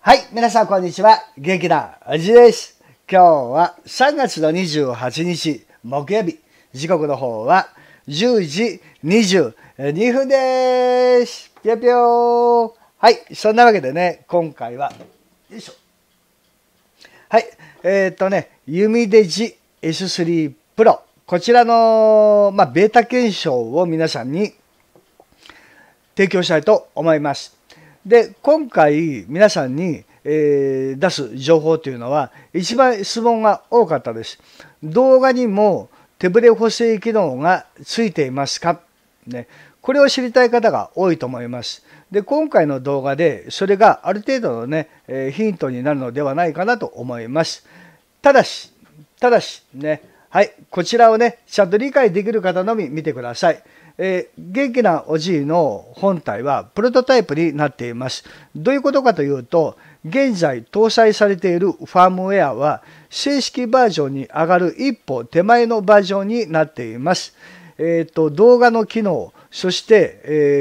はい、皆さんこんにちは。元気なおじです。今日は3月の28日木曜日。時刻の方は10時22分です。ぴよぴよー。はい、そんなわけでね、今回は、よいしょ。はい、弓デジ S3 Pro。こちらの、ベータ検証を皆さんに提供したいと思います。で、今回皆さんに、出す情報というのは一番質問が多かったです。動画にも手ブレ補正機能がついていますか、ね、これを知りたい方が多いと思います。で、今回の動画でそれがある程度のね、ヒントになるのではないかなと思います。ただしね、はい、こちらをね、ちゃんと理解できる方のみ見てください。元気なおじいの本体はプロトタイプになっています。どういうことかというと、現在搭載されているファームウェアは正式バージョンに上がる一歩手前のバージョンになっています。動画の機能、そして、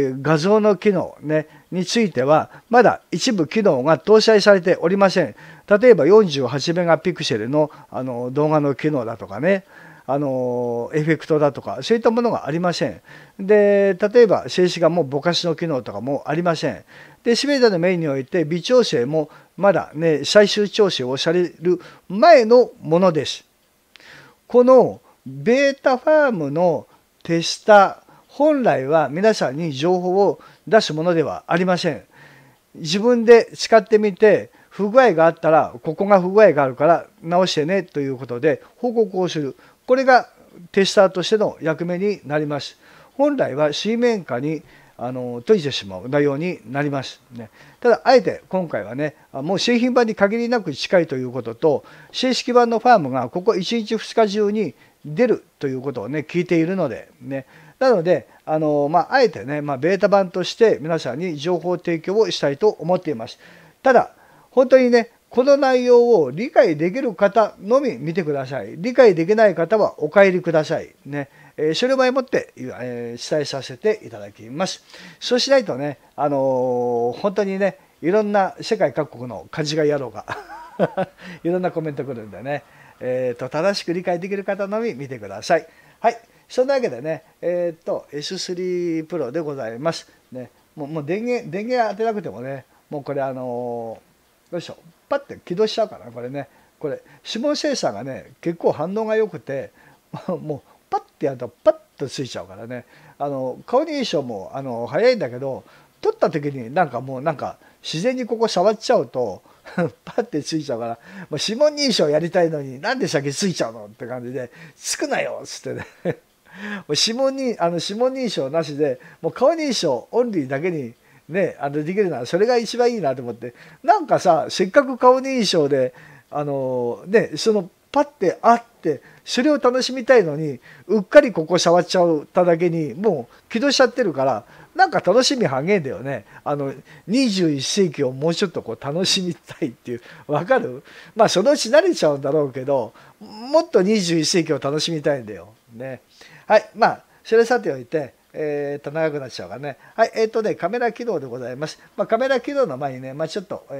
画像の機能、ね、についてはまだ一部機能が搭載されておりません。例えば48メガピクセルの、動画の機能だとかね、エフェクトだとかそういったものがありません。で、例えば静止画もぼかしの機能とかもありません。で、全ての面において微調整もまだね、最終調整をされる前のものです。このベータファームのテスター、本来は皆さんに情報を出すものではありません。自分で使ってみて不具合があったら、ここが不具合があるから直してねということで報告をする。これがテスターとしての役目になります。本来は水面下に閉じてしまう内容になりますね。ただ、あえて今回はね、もう製品版に限りなく近いということと、正式版のファームがここ1日2日中に出るということをね、聞いているのでね。なので、あえてね、ベータ版として皆さんに情報提供をしたいと思っています。ただ、本当にね、この内容を理解できる方のみ見てください。理解できない方はお帰りください。ね。それを前もって、伝えさせていただきます。そうしないとね、本当にね、いろんな世界各国の勘違い野郎がいろんなコメント来るんでね、正しく理解できる方のみ見てください。はい。そんなわけでね、S3 Pro でございます。ね、もう電源当てなくてもね、もうこれよいしょ、パッて起動しちゃうかな、これね。これ、指紋センサーがね、結構反応が良くて、もうパッてやるとパッとついちゃうからね。顔認証も早いんだけど、撮った時になんか自然にここ触っちゃうと、パッてついちゃうから、もう指紋認証やりたいのになんで先ついちゃうのって感じで、つくなよっつってね。もう指紋認証なしで、もう顔認証オンリーだけにね、できるならそれが一番いいなと思って、なんかさ、せっかく顔認証でそのパッてあってそれを楽しみたいのに、うっかりここ触っちゃっただけにもう起動しちゃってるから、なんか楽しみ半減だよね。21世紀をもうちょっとこう楽しみたいっていう、わかる？そのうち慣れちゃうんだろうけど、もっと21世紀を楽しみたいんだよね。はい、それさておいて、長くなっちゃうからね。はい、カメラ起動でございます。カメラ起動の前にね、ちょっと、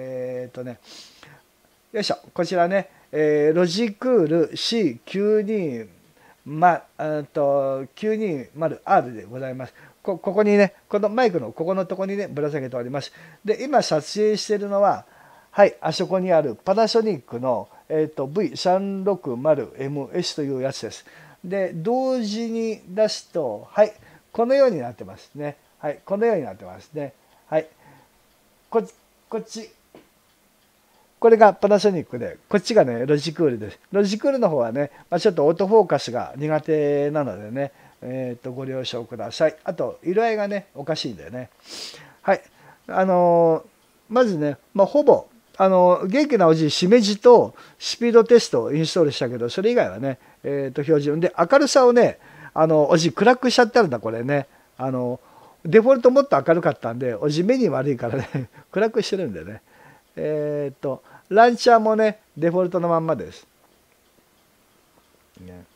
よいしょ、こちらね、ロジクール C920R でございます。ここにね、このマイクのここのとこにね、ぶら下げております。で、今撮影しているのは、はい、あそこにあるパナソニックの、V360MS というやつです。で、同時に出すと、はい、このようになってますね。はい、このようになってますね。はい、こっち。これがパナソニックで、こっちがね、ロジクールです。ロジクールの方はね、ちょっとオートフォーカスが苦手なのでね、ご了承ください。あと、色合いがね、おかしいんだよね。はい。まずね、ほぼ、元気なおじい、しめじとスピードテストをインストールしたけど、それ以外はね、標準で、明るさをね、おじい暗くしちゃってあるんだ、これね。デフォルトもっと明るかったんで、おじ目に悪いからね、暗くしてるんでね。ランチャーもね、デフォルトのまんまです。ね、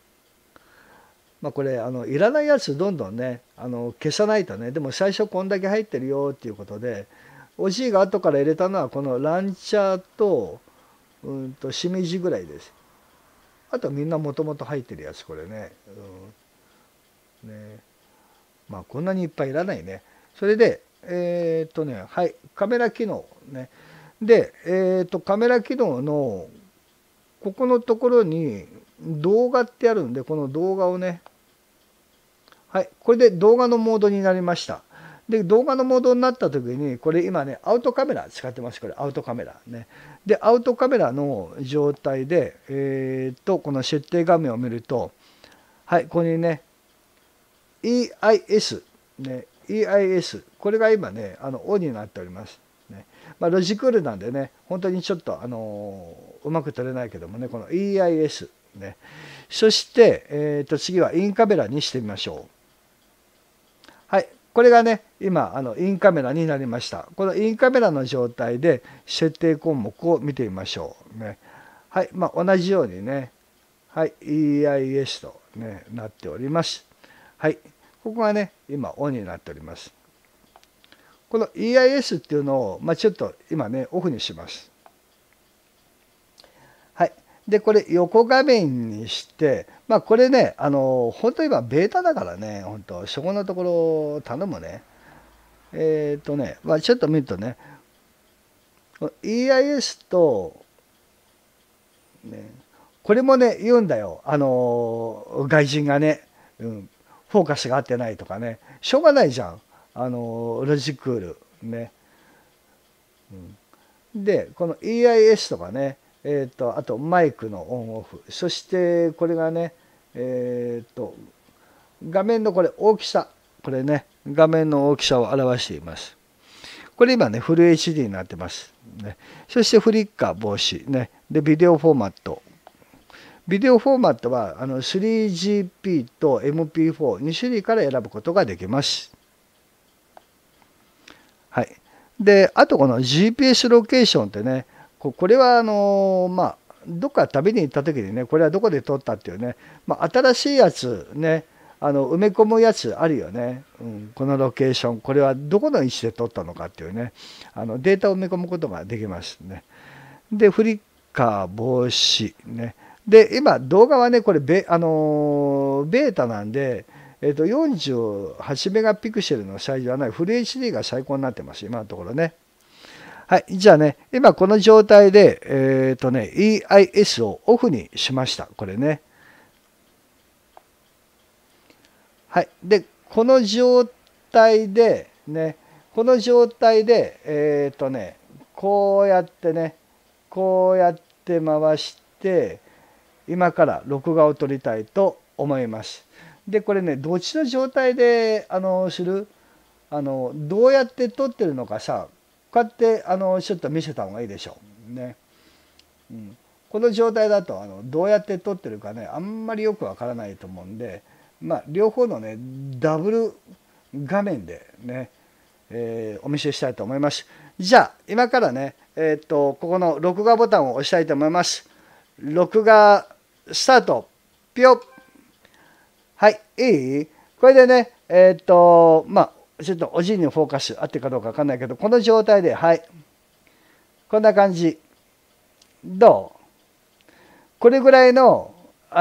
これいらないやつどんどんね消さないとね。でも最初こんだけ入ってるよっていうことで、 おじいが後から入れたのはこのランチャーとしめじぐらいです。あとみんなもともと入ってるやつこれね。ね、まあこんなにいっぱいいらないね。それではい、カメラ機能ね。でカメラ機能のここのところに動画ってあるんで、この動画をね、はい、これで動画のモードになりました。で、動画のモードになった時に、これ今ね、アウトカメラ使ってます。これ、アウトカメラね。で、アウトカメラの状態で、この設定画面を見ると、はい、ここにね、EIS、ね、EIS、これが今ね、オンになっております。ね、まあ、ロジクールなんでね、本当にちょっと、うまく撮れないけどもね、この EIS、ね。そして、次はインカメラにしてみましょう。はい。これがね、今、インカメラになりました。このインカメラの状態で設定項目を見てみましょう。ね。はい。まあ、同じようにね、はい。EIS と、ね、なっております。はい。ここがね、今、オンになっております。この EIS っていうのを、まあ、ちょっと今ね、オフにします。はい。で、これ横画面にして、まあこれね、本当今ベータだからね、本当そこのところ頼むね。まあちょっと見るとね、EIS と、ね、これもね、言うんだよ。外人がね、フォーカスが合ってないとかね、しょうがないじゃん。ロジクール。ね。で、この EIS とかね、あとマイクのオンオフ、そしてこれがね、画面のこれ大きさ、これね、画面の大きさを表しています。これ今ね、フル HD になってます。ね、そしてフリッカー防止、ね、で、ビデオフォーマット。ビデオフォーマットは3GP と MP4、2種類から選ぶことができます。はい。で、あとこの GPS ロケーションってね、これはまあ、どっか旅に行った時にね、これはどこで撮ったっていうね、まあ、新しいやつね、埋め込むやつあるよね、このロケーション、これはどこの位置で撮ったのかっていうね、データを埋め込むことができますね。で、フリッカー防止ね。で、今、動画はね、これベータなんで、48メガピクセルのサイズはない、フル HD が最高になってます、今のところね。はい。じゃあね、今この状態で、EIS をオフにしました。これね。はい。で、この状態で、ね、この状態で、こうやってね、こうやって回して、今から録画を撮りたいと思います。で、これね、どっちの状態で、するどうやって撮ってるのかさ、こうやってちょっと見せた方がいいでしょうね。この状態だとどうやって撮ってるかねあんまりよくわからないと思うんで、まあ両方のねダブル画面でね、お見せしたいと思います。じゃあ今からねここの録画ボタンを押したいと思います。録画スタート。ぴょっ。はい、いい？これでねまあちょっとおじいにフォーカス合ってるかどうかわかんないけど、この状態で、はい。こんな感じ。どう？これぐらいの、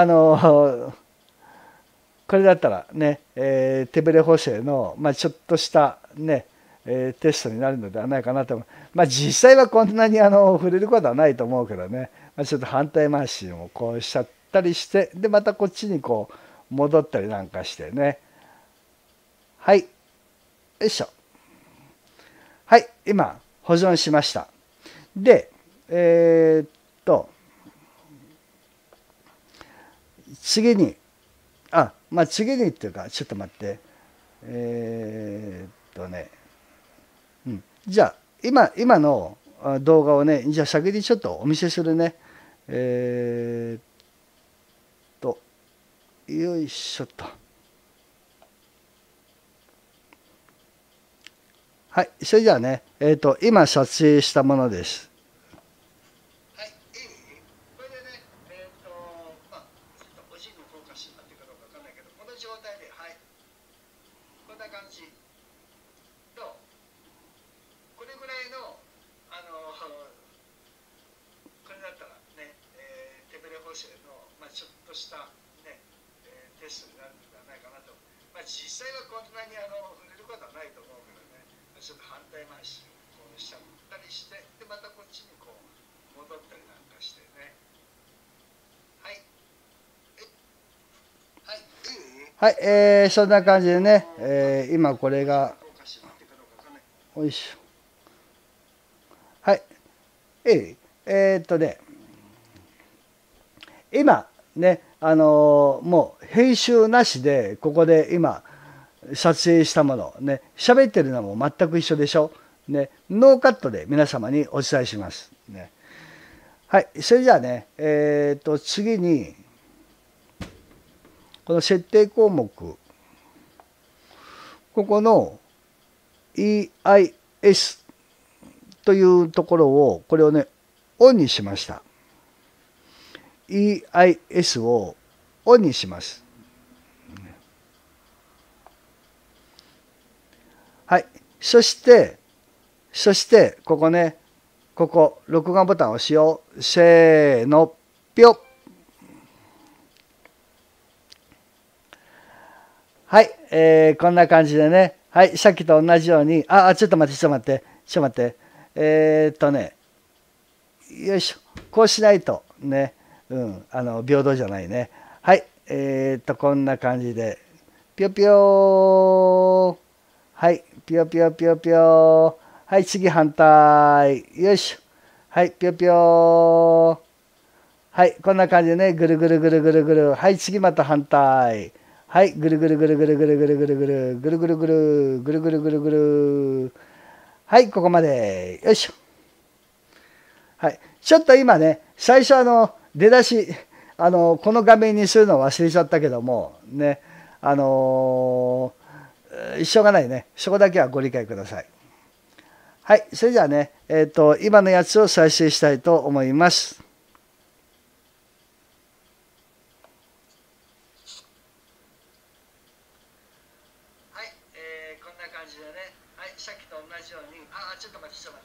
これだったらね、手ブレ補正の、まあ、ちょっとしたね、テストになるのではないかなと思う。まあ、実際はこんなに触れることはないと思うけどね、まあ、ちょっと反対回しをこうしちゃったりして、で、またこっちにこう戻ったりなんかしてね。はい。よいしょ。はい。今、保存しました。で、次に、まあ次にっていうか、ちょっと待って。ね、じゃあ、今の動画をね、じゃあ先にちょっとお見せするね。よいしょと。はい、それじゃあね、今撮影したものです。はい、これでね、まあ、ちょっとお尻のフォーカスになってるかどうかわかんないけど、この状態で、はい、こんな感じ。どう？これぐらいちょっとしたね、テストになるのではないかなと。実際はこんなに触れることはないと思うからね、ちょっと反対回しこうしちゃったりして、でまたこっちにこう戻ったりなんかしてね。はい。はい、そんな感じでね、今これが、よいしょ。はい。ね、今ね、もう編集なしで、ここで今、撮影したもの、ね、喋ってるのも全く一緒でしょ。ね、ノーカットで皆様にお伝えします。ね、はい、それじゃあね、次に、この設定項目、ここの EIS というところを、これをね、オンにしました。EIS をオンにします。はい。そして、ここね、ここ、録画ボタンを押しよう。せーの、ぴょっ。はい、こんな感じでね。はい、さっきと同じように、ちょっと待って。よいしょ。こうしないと、ね、平等じゃないね。はい、こんな感じで、ぴょぴょー。はい、ぴよぴよぴよぴよ。はい、次反対。よいしょ。はい、ぴよぴよ。はい、こんな感じでね、ぐるぐるぐるぐるぐる。はい、次また反対。はい、ぐるぐるぐるぐるぐるぐるぐるぐるぐるぐるぐるぐるぐるぐるぐる。はい、ここまで。よいしょ。はい、ちょっと今ね、最初出だし、この画面にするの忘れちゃったけども、ね、しょうがないね。そこだけはご理解ください。はい。それじゃあね、今のやつを再生したいと思います。はい。こんな感じでね。はい。さっきと同じように。ちょっと待って。よ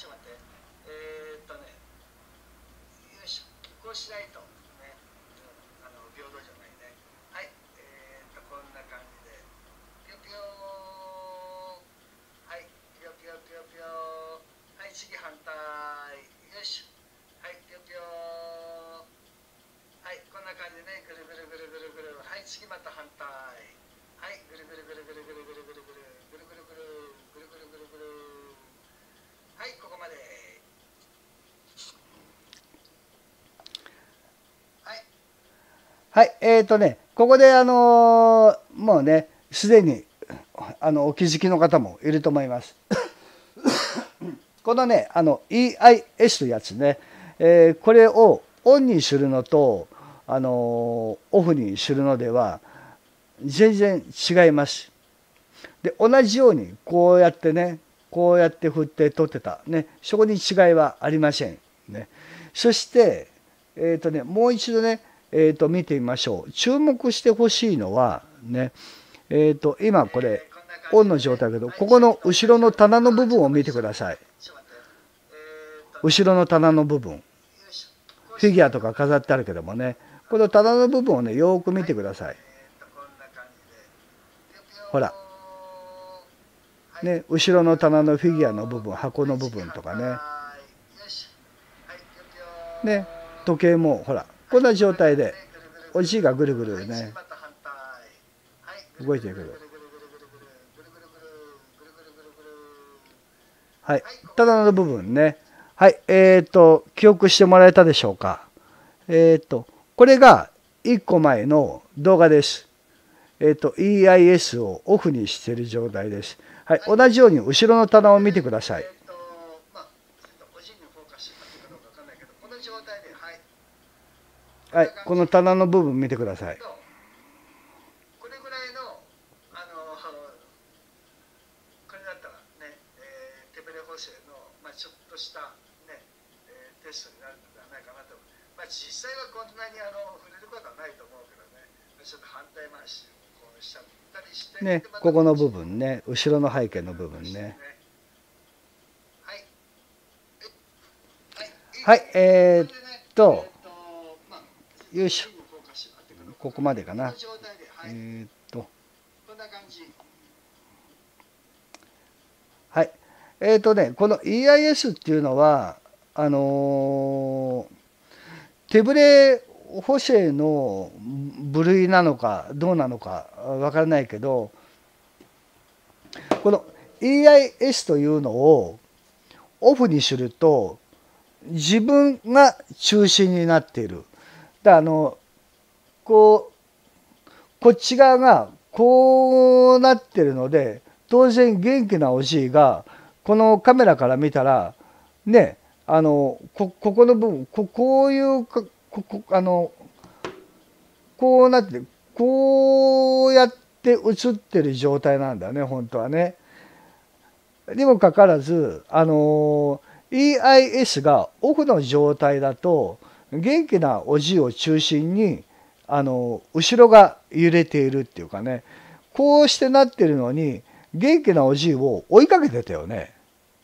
いしょ。こうしないとね、平等じゃないね。はい。こんな感じで。ぴよぴよー。はい。ぴよぴよぴよぴよー。はい。次反対。よいしょ。はい。ぴよぴよー。はい。こんな感じでね。ぐるぐるぐるぐるぐる。はい。次また反対。はい。ぐるぐるぐるぐるぐるぐるぐるぐる。ぐるぐるぐる。ぐるぐるぐるぐる。はい。ここまで。はい、ここでもうね、すでにお気づきの方もいると思います。このね、EIS というやつね、これをオンにするのと、オフにするのでは、全然違います。で、同じように、こうやってね、こうやって振って取ってた。ね、そこに違いはありません。ね、そして、もう一度ね、見てみましょう。注目してほしいのはね、今これオンの状態だけど、ここの後ろの棚の部分を見てください。後ろの棚の部分、フィギュアとか飾ってあるけどもね、この棚の部分をね、よく見てください。ほらね、後ろの棚のフィギュアの部分、箱の部分とかね、時計もほらこんな状態でおじいがぐるぐるね動いてくる。はい、棚の部分ね。はい、記憶してもらえたでしょうか。これが1個前の動画です。EIS をオフにしている状態です。はい、同じように後ろの棚を見てください。はい、この棚の部分見てください。これぐらいのこれだったらね、テベレ補正のちょっとしたね、テストになるのではないかなと。実際はこんなに触れることはないと思うけどね、ちょっと反対回しをこうしちゃったりしてね、ここの部分ね、後ろの背景の部分ね。はい、よいしょ。 ここまでかな。はい。この EIS っていうのは、手ブレ補正の部類なのかどうなのかわからないけど、この EIS というのをオフにすると自分が中心になっている。だからこっち側がこうなってるので、当然元気なおじいがこのカメラから見たらね、ここの部分こういうこうなってこうやって映ってる状態なんだよね、本当はね。にもかかわらずEIS がオフの状態だと元気なおじいを中心に後ろが揺れているっていうかね、こうしてなってるのに元気なおじいを追いかけてたよね。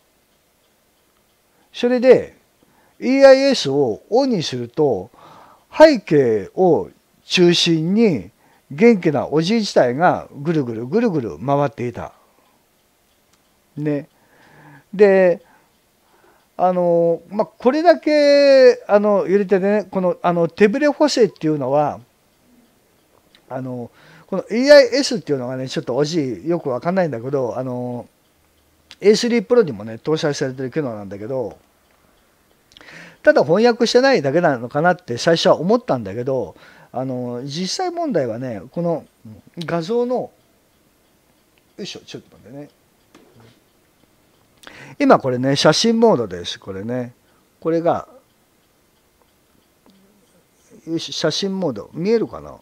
それで EIS をオンにすると背景を中心に元気なおじい自体がぐるぐるぐるぐる回っていた。ね。でこれだけ揺れてね、この手ブレ補正っていうのはこの EIS っていうのがね、ちょっとおじいよくわかんないんだけどA3 プロにもね搭載されてる機能なんだけど、ただ翻訳してないだけなのかなって最初は思ったんだけど、実際問題はね、この画像のよいしょ、ちょっと待ってね、今これね写真モードです。これね、これがよし写真モード見えるかな。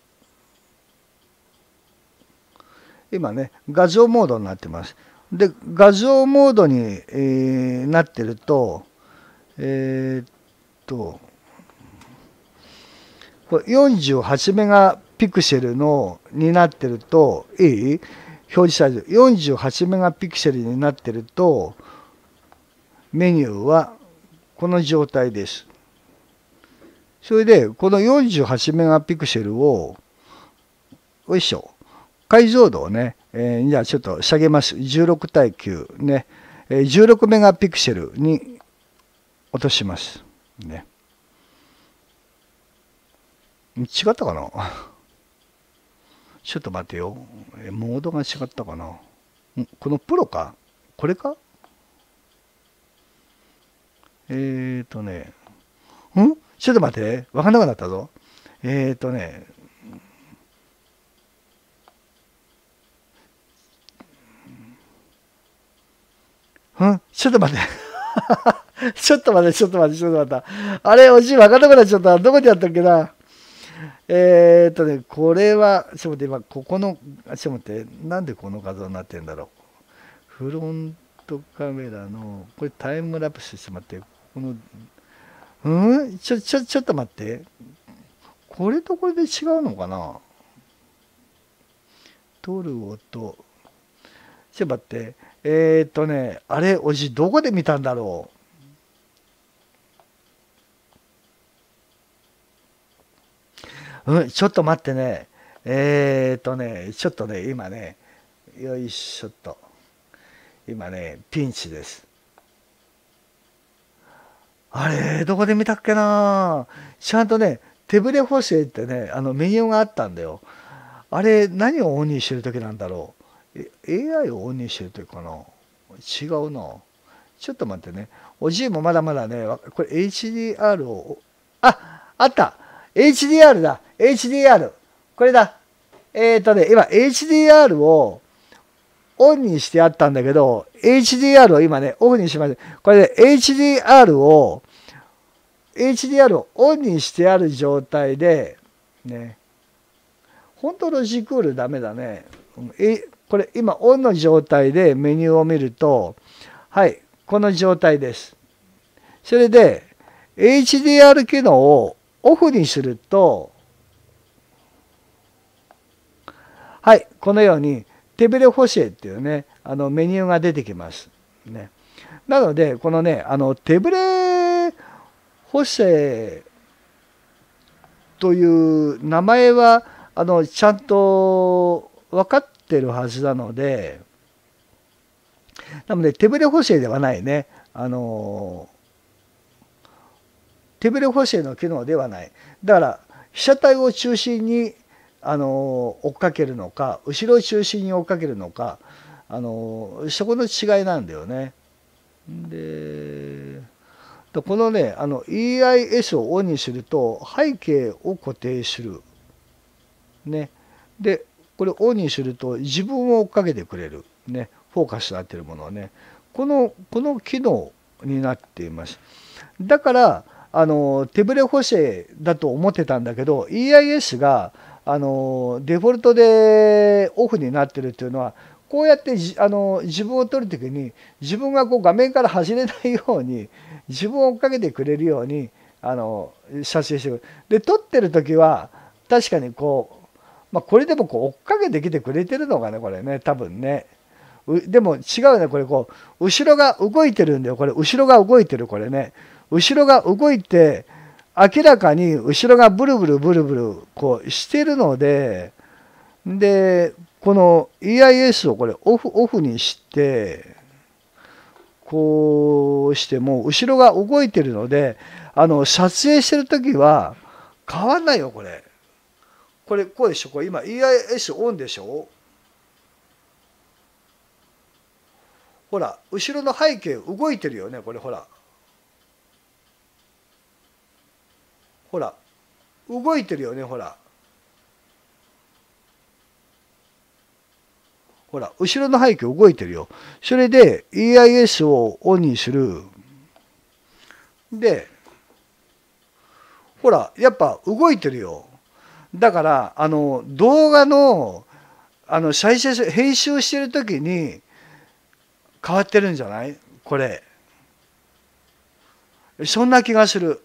今ね画像モードになってます。で画像モードに、なってるとこれ48メガピクセルのになってるといい表示サイズ48メガピクセルになってるとメニューはこの状態です。それでこの48メガピクセルをよいしょ解像度をね、じゃあちょっと下げます。16対9ね、16メガピクセルに落としますね。違ったかなちょっと待ってよ。モードが違ったかな。このプロかこれかちょっと待って。わかんなくなったぞ。ちょっと待って。ちょっと待って。あれ、おじいわかんなくなっちゃった。どこでやったっけな。これは、ちょっと待って、今、ここの、ちょっと待って、なんでこの画像になってんだろう。フロントカメラの、これタイムラプスして待って、この、ちょっと待って。これとこれで違うのかな。撮る音。ちょっと待って。あれ、おじ、どこで見たんだろう。ちょっと待ってね。ちょっとね、今ね、よいしょっと。今ね、ピンチです。あれ、どこで見たっけな。ちゃんとね、手ブレ補正ってね、メニューがあったんだよ。あれ、何をオンにしてる時なんだろう。AI をオンにしてる時かな。違うな。ちょっと待ってね。おじいもまだまだね、これ HDR を、あった !HDR だ !HDR! これだ今 HDR をオンにしてあったんだけど、HDR を今ね、オフにしました。これで HDR をオンにしてある状態で、ね、本当ロジクールダメだね。これ今オンの状態でメニューを見ると、はい、この状態です。それで HDR 機能をオフにすると、はい、このように手ブレ補正っていうね、メニューが出てきます。ね、なので、このね、手ブレ補正という名前はちゃんと分かってるはずなので、なので手ブレ補正ではないね。手ブレ補正の機能ではない。だから被写体を中心に追っかけるのか、後ろを中心に追っかけるのか、そこの違いなんだよね。で、このね、EIS をオンにすると背景を固定する。ね。で、これをオンにすると自分を追っかけてくれる。ね。フォーカスになっているものはね。この機能になっています。だから、手ブレ補正だと思ってたんだけど、EIS が、デフォルトでオフになってるっていうのは、こうやって自分を撮るときに、自分がこう画面から走れないように、自分を追っかけてくれるように、撮影してくる。で、撮ってるときは、確かにこう、これでもこう追っかけてきてくれてるのかね、これね、多分ね。でも違うね、これこう、後ろが動いてるんだよ、これ、後ろが動いてる、これね。後ろが動いて、明らかに後ろがブルブルブルブルこうしてるので、で、この EIS をこれオフにして、こうしても後ろが動いてるので、撮影してるときは変わんないよ、これ。これ、こうでしょ、これ今 EIS オンでしょ。ほら、後ろの背景動いてるよね、これほら。ほら、動いてるよね、ほら。ほら、後ろの背景動いてるよ。それで EIS をオンにする。で、ほら、やっぱ動いてるよ。だから、動画の、再生、編集してるときに変わってるんじゃない？これ。そんな気がする。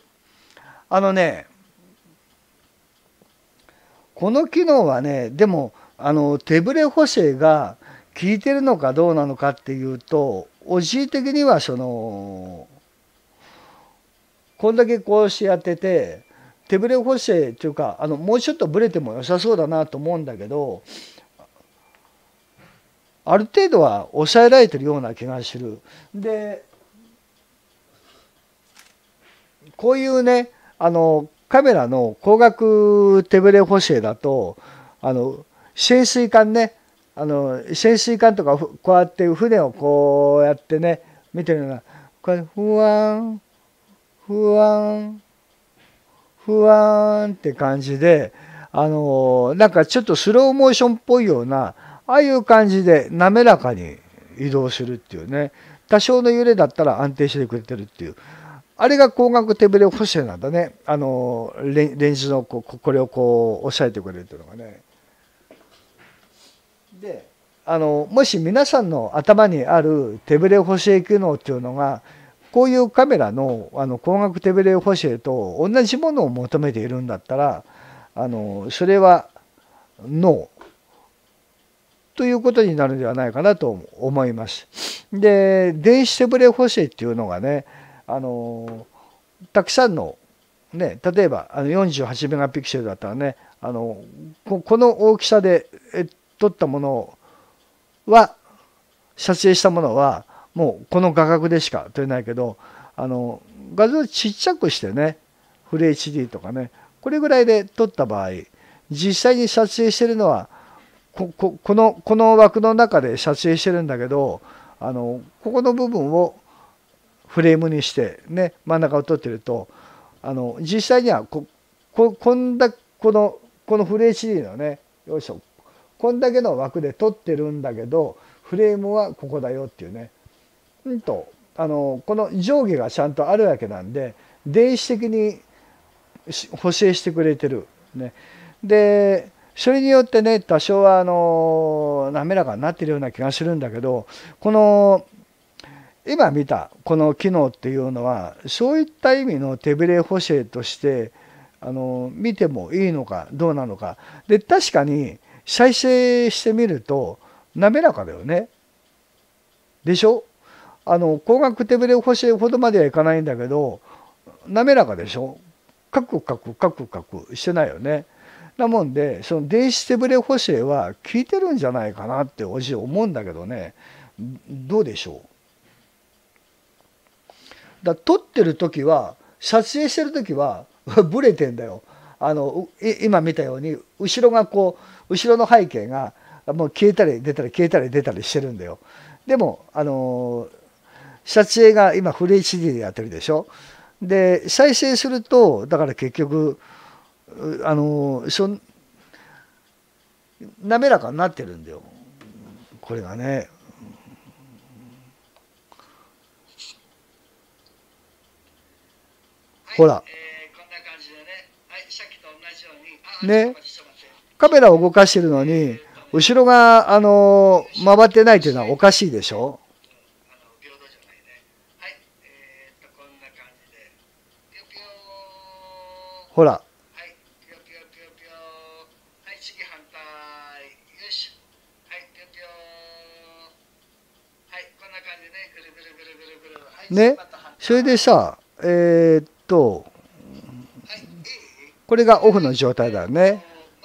この機能はね、でも、手ブレ補正が効いてるのかどうなのかっていうと、おじい的にはこんだけこうしてやってて、手ブレ補正っていうか、もうちょっとブレても良さそうだなと思うんだけど、ある程度は抑えられてるような気がする。で、こういうね、カメラの光学手ブレ補正だと、潜水艦ね、潜水艦とかこうやって船をこうやってね、見てるのが、これ、ふわん、ふわん、ふわんって感じで、なんかちょっとスローモーションっぽいような、ああいう感じで滑らかに移動するっていうね、多少の揺れだったら安定してくれてるっていう。あれが光学手ブレ補正なんだね。レンズのこれをこう押さえてくれるっていうのがね。で、もし皆さんの頭にある手ブレ補正機能っていうのが、こういうカメラの光学手ブレ補正と同じものを求めているんだったら、それはノーということになるんではないかなと思います。で、電子手ブレ補正っていうのがね、たくさんの、ね、例えば48メガピクセルだったらね、この大きさで撮ったものは、撮影したものはもうこの画角でしか撮れないけど、画像をちっちゃくしてね、フル HD とかね、これぐらいで撮った場合、実際に撮影してるのはこの枠の中で撮影してるんだけど、ここの部分をフレームにしてね、真ん中を撮ってると、実際にはこのフル HD のね、よいしょ、こんだけの枠で撮ってるんだけど、フレームはここだよっていうね。この上下がちゃんとあるわけなんで、電子的に補正してくれてる。ね。で、それによってね、多少は滑らかになってるような気がするんだけど、この今見たこの機能っていうのは、そういった意味の手ブレ補正として見てもいいのかどうなのか。で、確かに再生してみると滑らかだよね。でしょ？光学手ブレ補正ほどまではいかないんだけど、滑らかでしょ？ カクカクカクカクしてないよね。なもんでその電子手ブレ補正は効いてるんじゃないかなっておじ思うんだけどね。どうでしょう。撮ってる時は撮影してる時はブレてんだよ。今見たように後ろがこう後ろの背景がもう消えたり出たり消えたり出たりしてるんだよ。でも撮影が今フル HD でやってるでしょ。で再生するとだから結局滑らかになってるんだよこれがね。ほら、ね、カメラを動かしてるのに後ろが回ってないっていうのはおかしいでしょ。ほら。ね、それでさ、これがオフの状態だよね。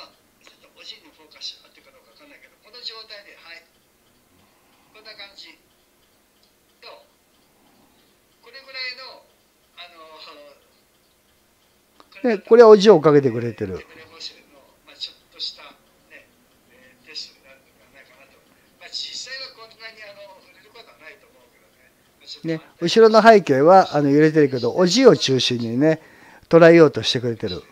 ね、これはおじをかけてくれてる。ね、後ろの背景は揺れてるけどおじを中心にね捉えようとしてくれてる。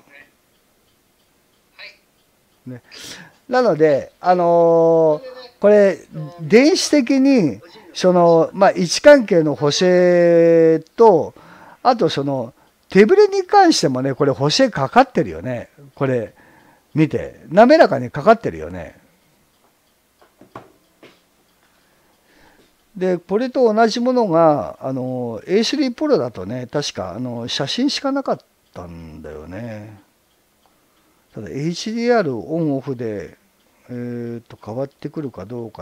ね、なのでこれ電子的にその位置関係の補正とあとその手ブレに関してもねこれ補正かかってるよね。これ見て滑らかにかかってるよね。でこれと同じものがA3 プロだとね確か写真しかなかったんだよね。ただ HDR オンオフで、変わってくるかどうかって、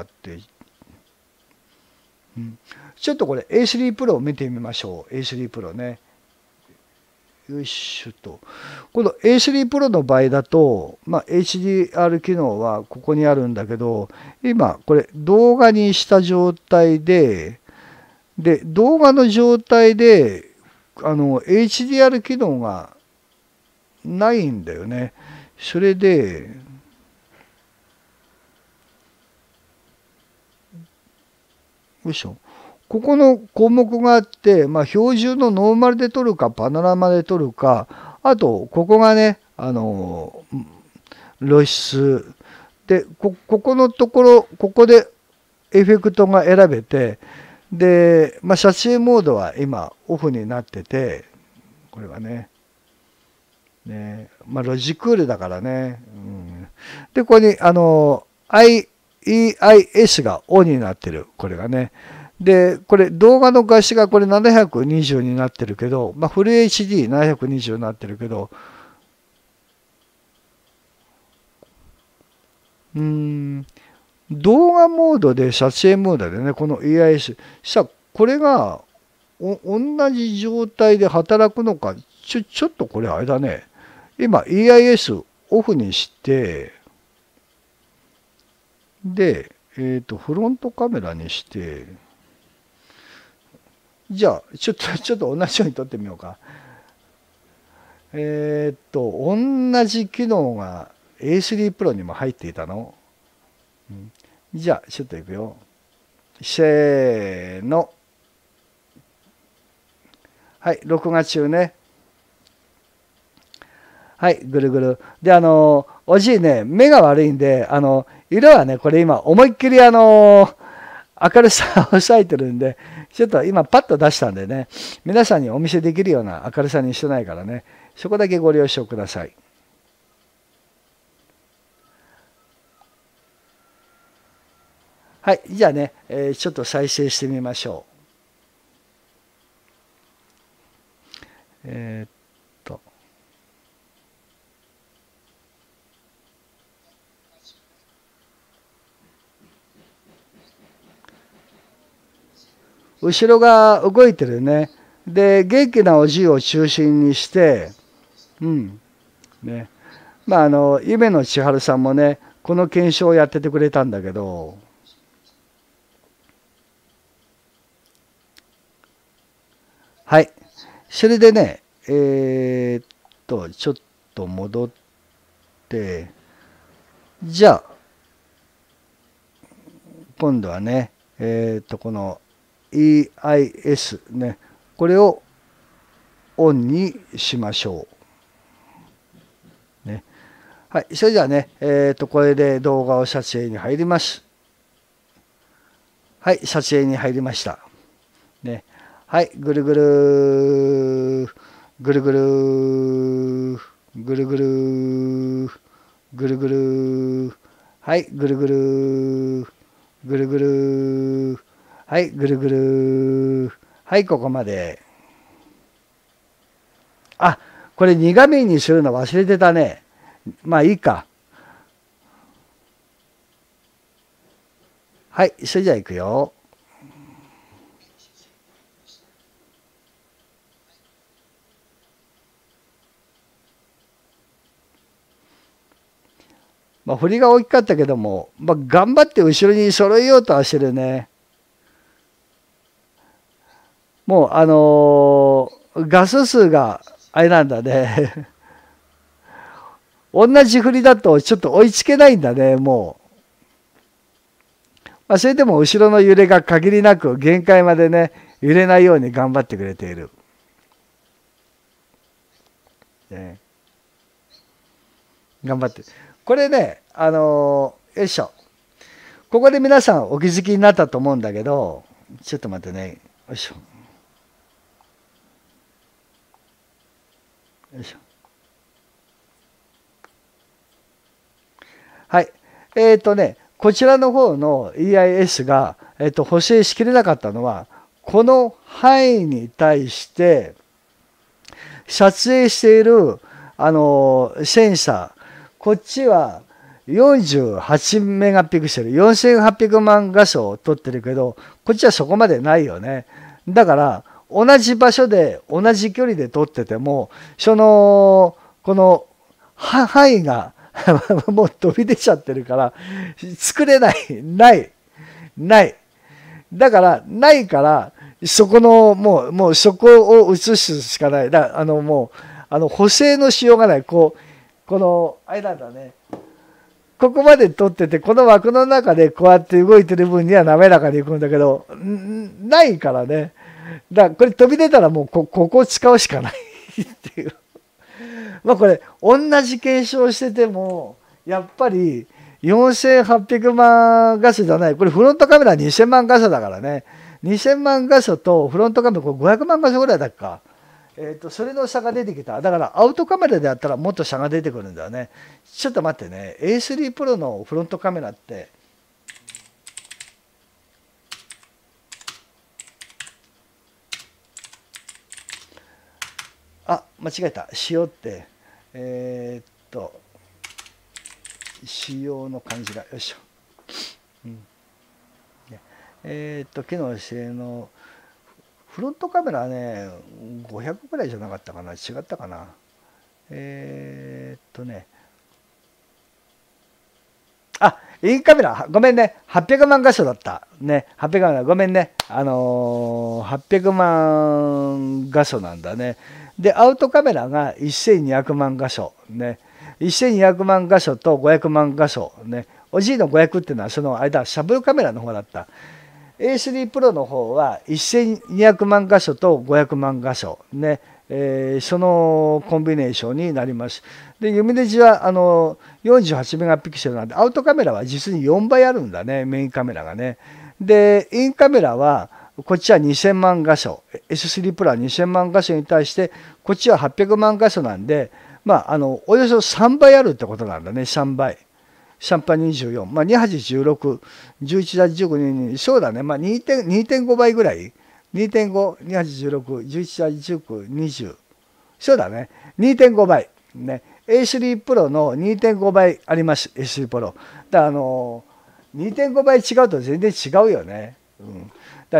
ちょっとこれ A3 プロを見てみましょう。A3 プロね。よいしょと。この A3 プロの場合だと、HDR 機能はここにあるんだけど、今これ動画にした状態で、動画の状態でHDR 機能がないんだよね。それで、よいしょ。ここの項目があって、標準のノーマルで撮るか、パノラマで撮るか、あと、ここがね、露出。で、ここのところ、ここでエフェクトが選べて、で、撮影モードは今、オフになってて、これはね、ロジクールだからね。で、ここに、EIS がオンになってる。これがね。で、これ動画の画質がこれ720になってるけど、フル HD720 になってるけど、動画モードで撮影モードでね、この EIS。さあ、これが同じ状態で働くのか、ちょっとこれあれだね。今 EIS オフにして、で、フロントカメラにして、じゃあ、ちょっと同じように撮ってみようか。同じ機能が A3 プロにも入っていたの。じゃあ、ちょっといくよ。せーの。はい、録画中ね。はい、ぐるぐる。で、おじいね、目が悪いんで、色はね、これ今、思いっきり明るさを抑えてるんで、ちょっと今パッと出したんでね、皆さんにお見せできるような明るさにしてないからね、そこだけご了承ください。はい、じゃあね、ちょっと再生してみましょう。後ろが動いてるね。で、元気なおじいを中心にして、 うんね、まあ夢野千春さんもねこの検証をやっててくれたんだけど、はい、それでねちょっと戻って、じゃあ今度はねこの EIS ね、これをオンにしましょう。ね。はい。それではね、これで動画を撮影に入ります。はい。撮影に入りました。ね。はい。ぐるぐる、ぐるぐる、ぐるぐる、ぐるぐる、はい。ぐるぐる、ぐるぐる、はい。ぐるぐる、はい。ここまで。あ、これ2画面にするの忘れてたね。まあいいか。はい、それじゃあいくよ。まあ振りが大きかったけども、まあ頑張って後ろに揃えようとはしてるね。もう画素数があれなんだね。同じ振りだとちょっと追いつけないんだね、もう。まあそれでも後ろの揺れが限りなく限界までね、揺れないように頑張ってくれている。ね、頑張って。これね、よいしょ。ここで皆さんお気づきになったと思うんだけど、ちょっと待ってね。よいしょ。よいしょ。はい。こちらの方の EIS が、補正しきれなかったのは、この範囲に対して撮影している、センサー、こっちは48メガピクセル、4800万画素を撮ってるけど、こっちはそこまでないよね。だから、同じ場所で同じ距離で撮ってても、この範囲がもう飛び出ちゃってるから、作れない、ない。だから、ないから、そこの、もうそこを映すしかない。だから、もう、補正のしようがない。この、あれなんだね。ここまで撮ってて、この枠の中でこうやって動いてる分には滑らかにいくんだけど、ないからね。だから、これ飛び出たらもうここを使うしかないっていう。まあこれ同じ検証しててもやっぱり4800万画素じゃない、これフロントカメラ2000万画素だからね、2000万画素とフロントカメラこれ500万画素ぐらいだっけか、それの差が出てきた。だからアウトカメラでやったらもっと差が出てくるんだよね。ちょっと待ってね、 A3 プロのフロントカメラって間違えた、塩って仕様の感じが、よいしょ、うん、機能性能フロントカメラはね500ぐらいじゃなかったかな、違ったかな、インカメラごめんね、800万画素だったね、800万ごめんね、800万画素なんだね。でアウトカメラが1200万画素ね、1200万画素と500万画素ね。おじいの500っていうのはその間シャブルカメラの方だった。A3 プロの方は1200万画素と500万画素ね、そのコンビネーションになります。でユミネジは48メガピクセルなんでアウトカメラは実に4倍あるんだね、メインカメラがね。でインカメラはこっちは2000万画素 S3 プロは2000万画素に対してこっちは800万画素なんで、およそ3倍あるってことなんだね、3倍。シャンパン24、2816、11打19、22、そうだね、2.5 倍ぐらい、2.5、2816、11打19、20、そうだね、2.5倍、ね、A3 プロの 2.5 倍あります、A3 プロ。だから2.5 倍違うと全然違うよね。だから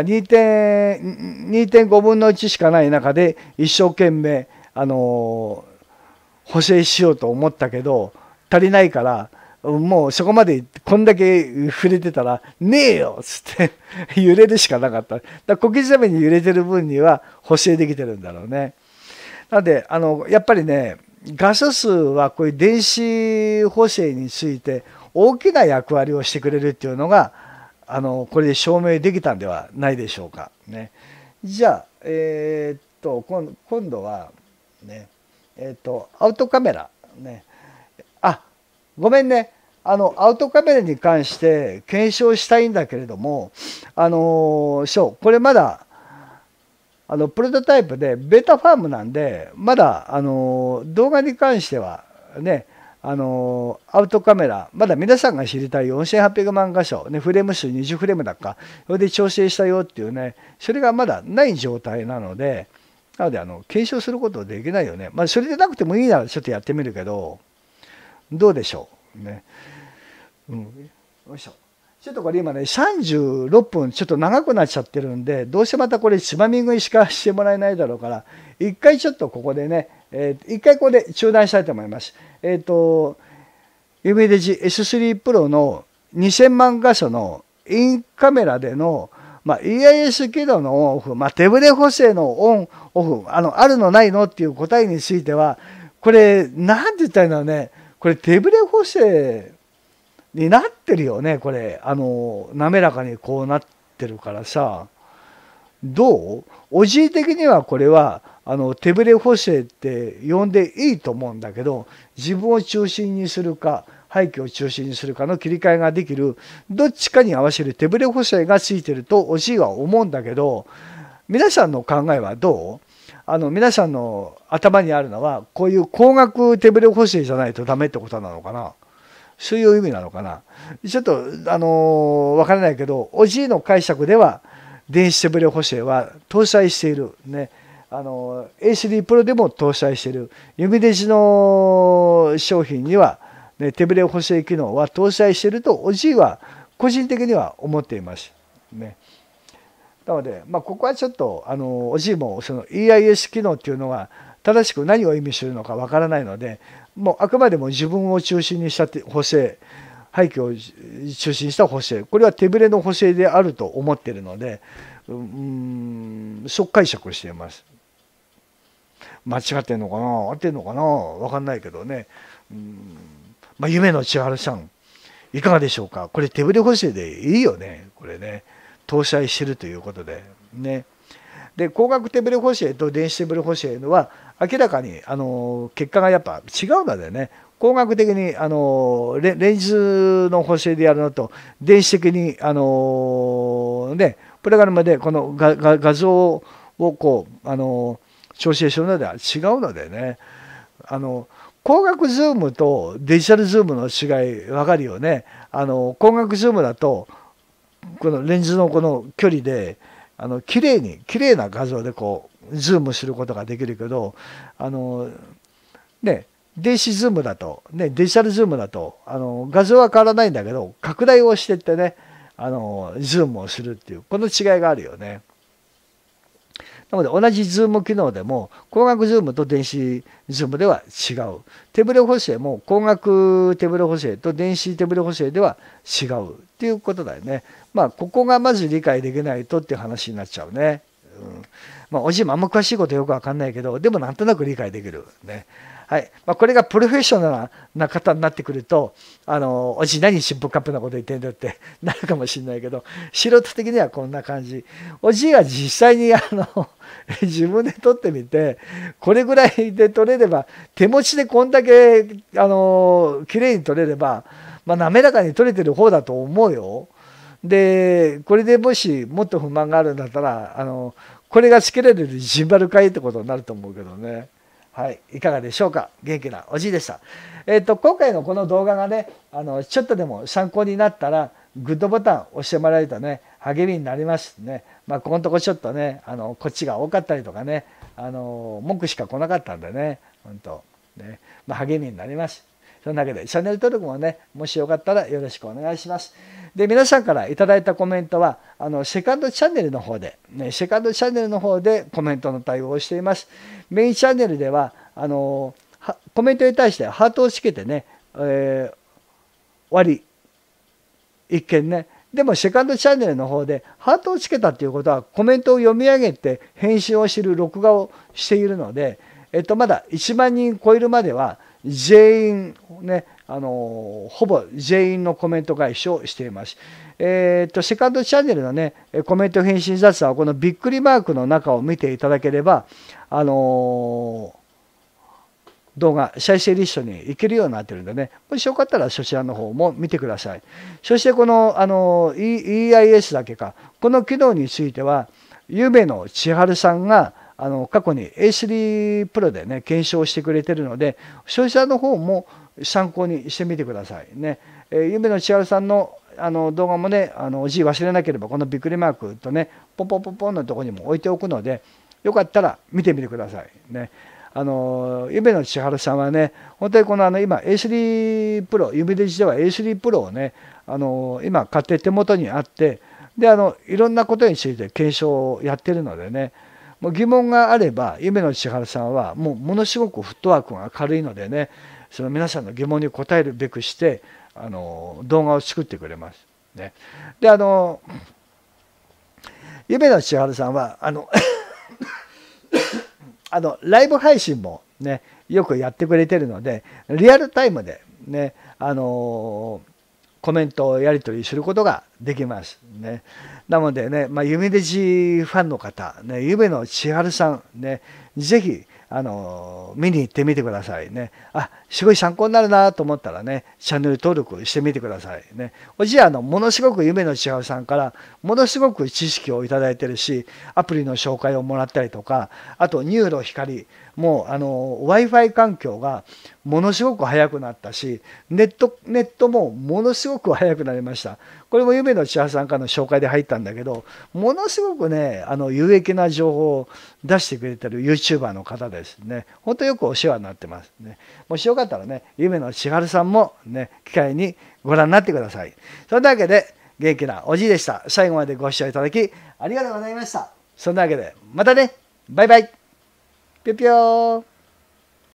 2.5分の1しかない中で一生懸命補正しようと思ったけど足りないから、もうそこまでこんだけ触れてたら「ねえよ!」っつって揺れるしかなかった。だから小刻みに揺れてる分には補正できてるんだろうね。なのでやっぱりね、画素数はこういう電子補正について大きな役割をしてくれるっていうのがこれで証明できたんではないでしょうかね。じゃあ今度はねアウトカメラね。ごめんね。アウトカメラに関して検証したいんだけれども、そうこれまだプロトタイプでベータファームなんで、まだ動画に関してはね、アウトカメラまだ皆さんが知りたい4800万箇所、ね、フレーム数20フレームだかそれで調整したよっていうね、それがまだない状態なので、検証することできないよね。まあそれでなくてもいいならちょっとやってみるけど、どうでしょうね。よいしょ。ちょっとこれ今ね36分ちょっと長くなっちゃってるんで、どうせまたこれつまみ食いしかしてもらえないだろうから、一回ちょっとここでね、一回ここで中断したいと思います。夢デジ S3 Pro の2000万箇所のインカメラでの、EIS 機能のオンオフ、手ブレ補正のオンオフあるのないのっていう答えについては、これなんて言ったらいいのね、これ手ブレ補正になってるよね。これ滑らかにこうなってるからさ、どう？おじい的にはこれは手ブレ補正って呼んでいいと思うんだけど、自分を中心にするか背景を中心にするかの切り替えができる、どっちかに合わせる手ブレ補正がついてるとおじいは思うんだけど、皆さんの考えはどう？皆さんの頭にあるのはこういう光学手ブレ補正じゃないとダメってことなのかな。そういう意味なのかな。ちょっとわからないけど、おじいの解釈では電子手ブレ補正は搭載しているね。A3 Pro でも搭載している。指デジの商品には、ね、手ブレ補正機能は搭載しているとおじいは個人的には思っています。ね。なので、ここはちょっとおじいもその EIS 機能っていうのは正しく何を意味するのかわからないので、もうあくまでも自分を中心にした補正、背景を中心にした補正、これは手ぶれの補正であると思っているので、そう解釈しています。間違ってんのかな、合ってんのかな、わかんないけどね。夢の千春さん、いかがでしょうか。これ手ぶれ補正でいいよね、これね。搭載してるということでね。で光学手ブレ補正と電子手ブレ補正のは明らかに結果がやっぱ違うのでね、光学的にレンズの補正でやるのと電子的にプログラムでこの画像をこう調整するのでは違うのでね、光学ズームとデジタルズームの違い分かるよね。光学ズームだとこのレンズのこの距離で綺麗な画像でこうズームすることができるけど電子ズームだとデジタルズームだと画像は変わらないんだけど拡大をしてってねズームをするっていうこの違いがあるよね。なので同じズーム機能でも光学ズームと電子ズームでは違う。手ブレ補正も光学手ブレ補正と電子手ブレ補正では違うっていうことだよね。ここがまず理解できないとっていう話になっちゃうね。おじいもあんま詳しいことよくわかんないけど、でもなんとなく理解できるね。はい。これがプロフェッショナルな方になってくると、おじい何シンプルカップなこと言ってんだってなるかもしれないけど、素人的にはこんな感じ。おじいが実際に自分で撮ってみて、これぐらいで撮れれば、手持ちでこんだけ、綺麗に撮れれば、滑らかに撮れてる方だと思うよ。で、これでもしもっと不満があるんだったら、これがつけられるジンバルかいってことになると思うけどね。はい、いかがでしょうか。元気なおじいでした。今回のこの動画がね、ちょっとでも参考になったら、グッドボタン押してもらえるとね、励みになりますね。ここのとこちょっとね、こっちが多かったりとかね、文句しか来なかったんでね、本当ね、励みになります。そんなわけで、チャンネル登録もね、もしよかったらよろしくお願いします。で、皆さんからいただいたコメントは、セカンドチャンネルの方で、セカンドチャンネルの方でコメントの対応をしています。メインチャンネルでは、 コメントに対してハートをつけてね、終わり。一見ね。でもセカンドチャンネルの方でハートをつけたっていうことはコメントを読み上げて返信をする録画をしているので、まだ1万人超えるまでは全員ね、ほぼ全員のコメント返しをしています。セカンドチャンネルのね、コメント返信雑談はこのびっくりマークの中を見ていただければ、動画、再生リストに行けるようになってるんでね、もしよかったらそちらの方も見てください。そしてこのEIS だけか、この機能については、夢野千春さんが過去に A3 プロでね、検証してくれてるので、そちらの方も参考にしてみてくださいね。夢野千春さんの動画もね、字忘れなければこのびっくりマークとね、ポンポンポンポンのところにも置いておくので、よかったら見てみてくださいね。夢野千春さんはね、本当にこの今 A3 プロ、夢デジでは A3 プロをね、今買って手元にあって、でいろんなことについて検証をやってるのでね、もう疑問があれば夢野千春さんはもうものすごくフットワークが軽いのでね、その皆さんの疑問に答えるべくして動画を作ってくれます。ね、で夢野千春さんはライブ配信もね、よくやってくれてるので、リアルタイムでね、コメントをやり取りすることができますね。なのでね、夢デジファンの方、ね、夢野千春さん、ね、ぜひ見に行ってみてくださいね。すごい参考になるなと思ったらね、チャンネル登録してみてくださいね。おじやものすごく夢野千春さんからものすごく知識をいただいてるし、アプリの紹介をもらったりとか、あとニューロ光もWi-Fi 環境がものすごく速くなったし、ネットもものすごく速くなりました。これも夢野千春さんからの紹介で入ったんだけど、ものすごくね、有益な情報を出してくれてる YouTuber の方ですね。本当よくお世話になってますね。もしよかったらね、夢野千春さんもね、機会にご覧になってください。そんなわけで、元気なおじいでした。最後までご視聴いただきありがとうございました。そんなわけで、またね、バイバイ。ぴょぴょー。